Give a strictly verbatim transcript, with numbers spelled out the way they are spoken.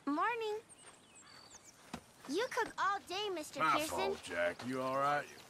Morning. You cook all day, Mister My Pearson. fault, Jack. You all right?